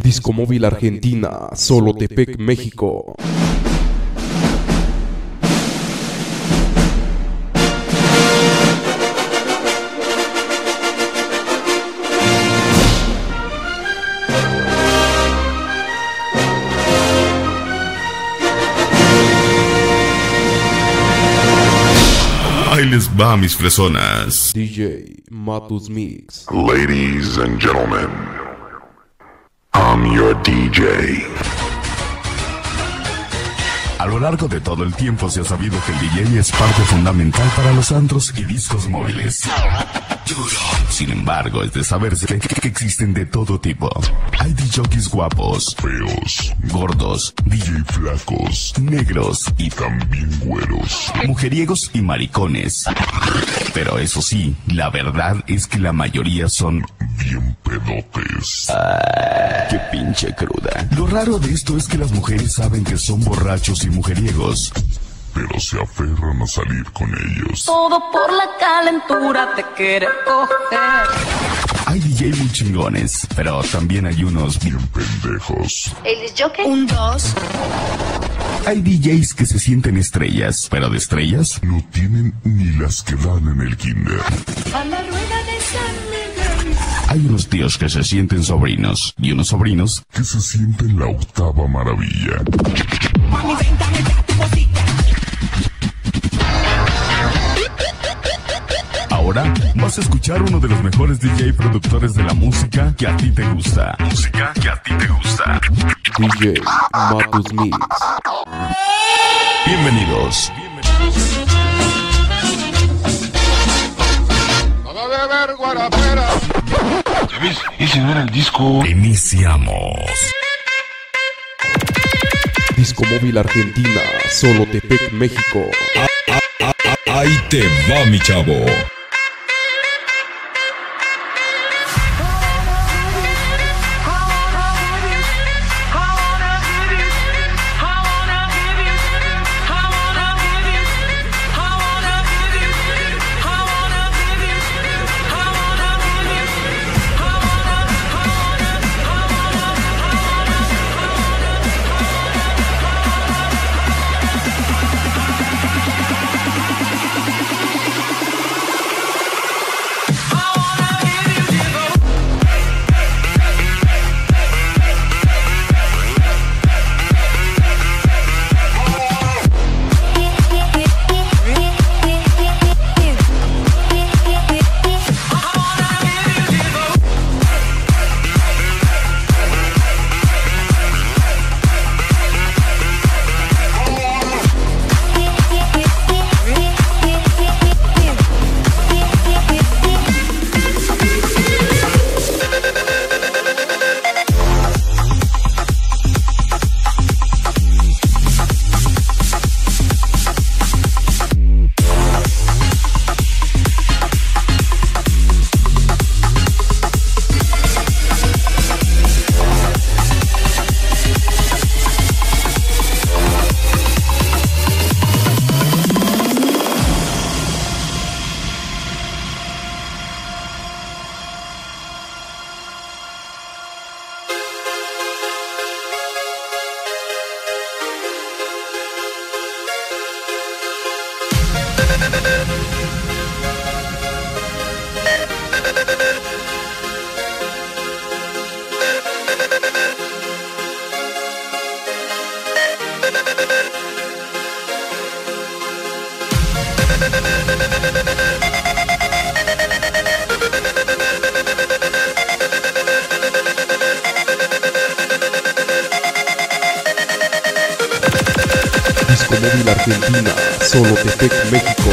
Discomóvil Argentina, Solotepec, México. Ahí les va, mis fresonas. DJ Matus Mix. Ladies and gentlemen, I'm your DJ. A lo largo de todo el tiempo se ha sabido que el DJ es parte fundamental para los antros y discos móviles. Sin embargo, es de saberse que existen de todo tipo. Hay DJs guapos, Feos, gordos, DJ flacos, negros y también güeros. mujeriegos y maricones. Pero eso sí, la verdad es que la mayoría son... Bien pedotes. ¡Qué pinche cruda! Lo raro de esto es que las mujeres saben que son borrachos y mujeriegos, Pero se aferran a salir con ellos. Todo por la calentura te quiere coger. hay DJ muy chingones, pero también hay unos... Bien pendejos. ¿El jockey? Un, dos. Hay DJs que se sienten estrellas, pero de estrellas No tienen ni las que dan en el kinder. A la rueda de San Miguel. hay unos tíos que se sienten sobrinos, y unos sobrinos Que se sienten la octava maravilla. Ahora vas a escuchar uno de los mejores DJ productores de la música que a ti te gusta. Música que a ti te gusta. DJ Matus Mix. Bienvenidos. Ese no era el disco. Iniciamos. Discomóvil Argentina, Solotepec, México. Ahí te va, mi chavo. Discomóvil Argentina, Solotepec, México.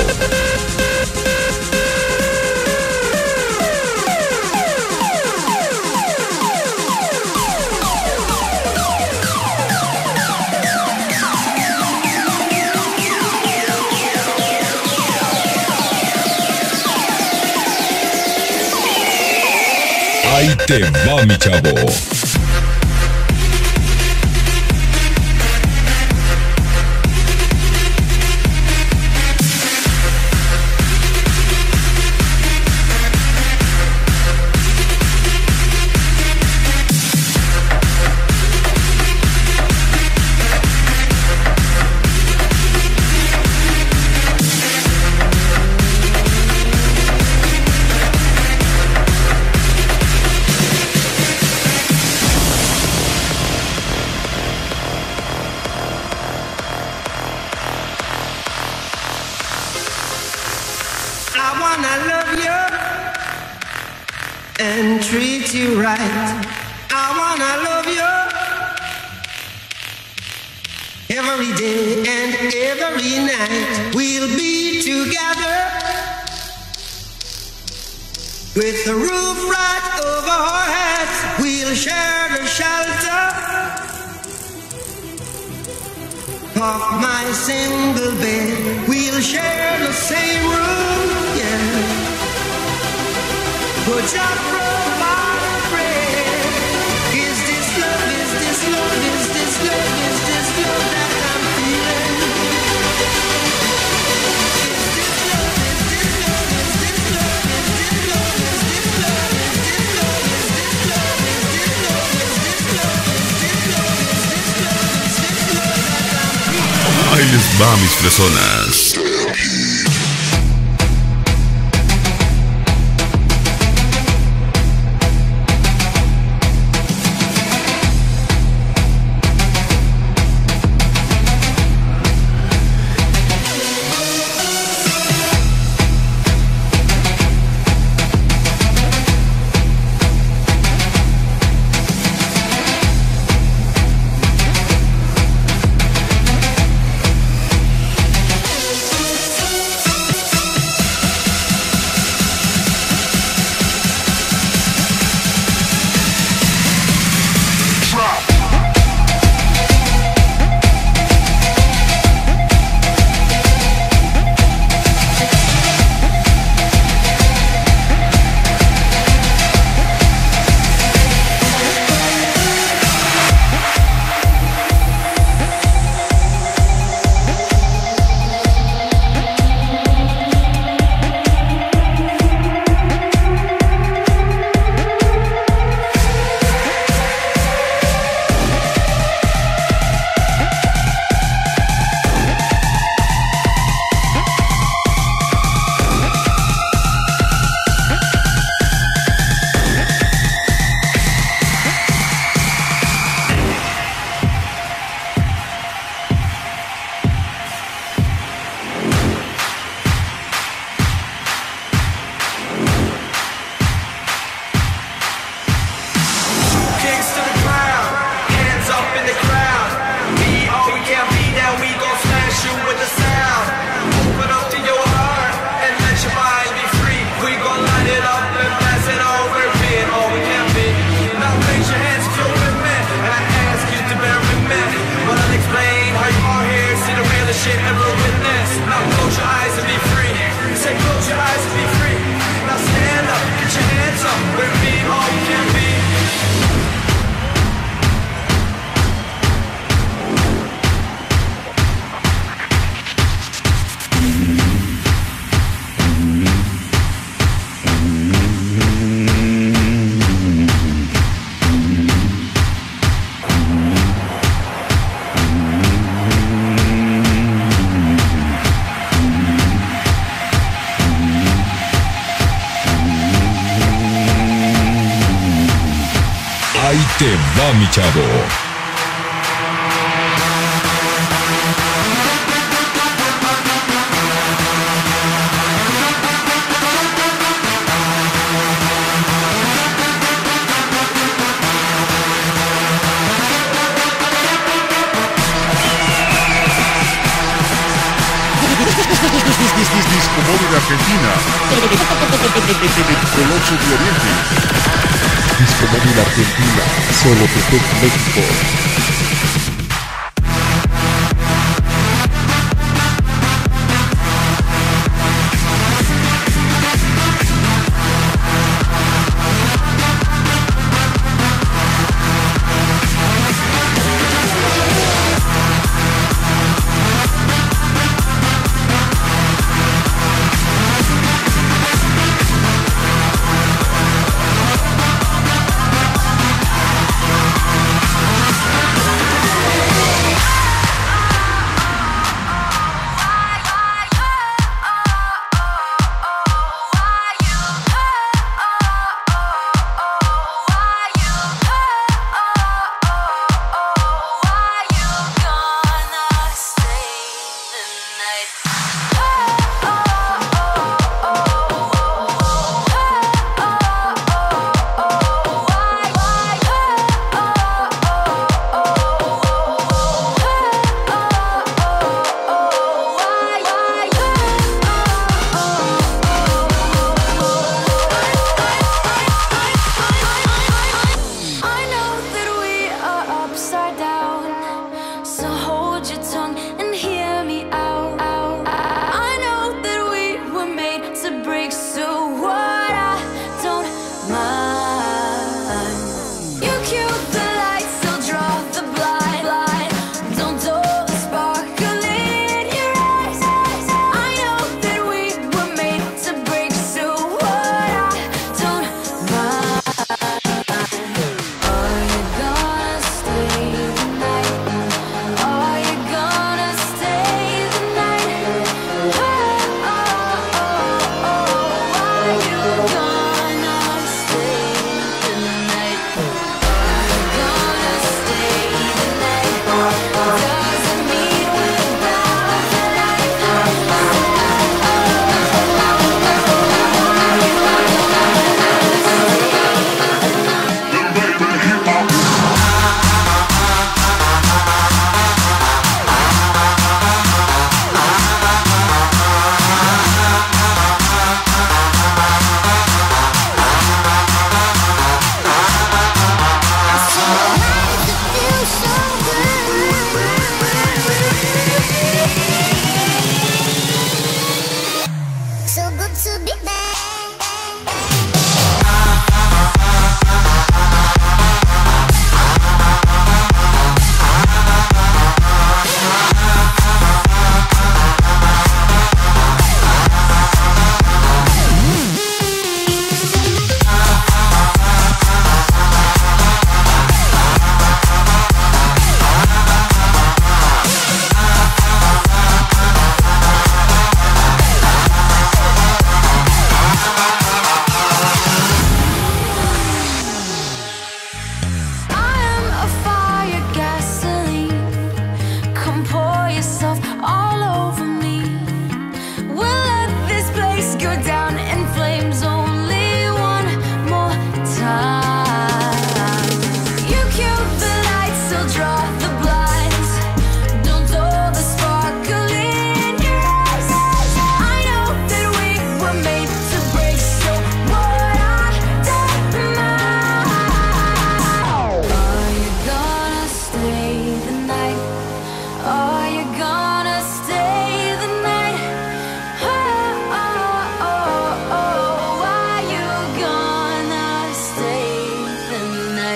Ahí te va, mi chavo. and treat you right. I wanna love you every day and every night. We'll be together with the roof right over our heads. We'll share the shelter of my single bed. We'll share the same room, yeah. But just provide a prayer. Is this love, is this love, is this love, is this love that I'm feeling? Is this love, is this love, is this love, is this love, is this love, is this love, is this love, is this love, is this love, is this love, is this love, is this love that I'm feeling? Ahí les va, mis personas. Ahí te va, mi chavo. Disco Móvil Argentina. Colocho de Oriente. Disco Móvil Argentina, Solotepec, México.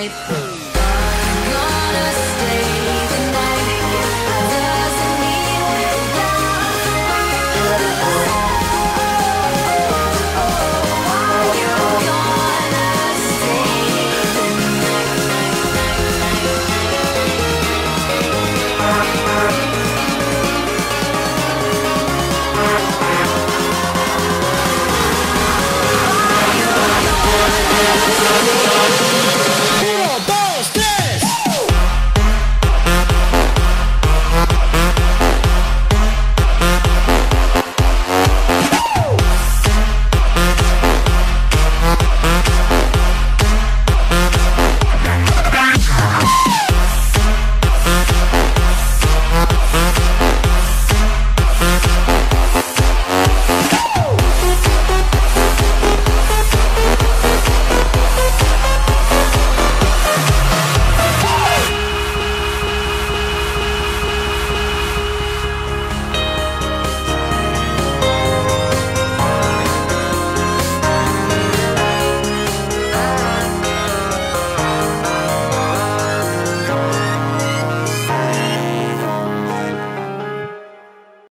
paper.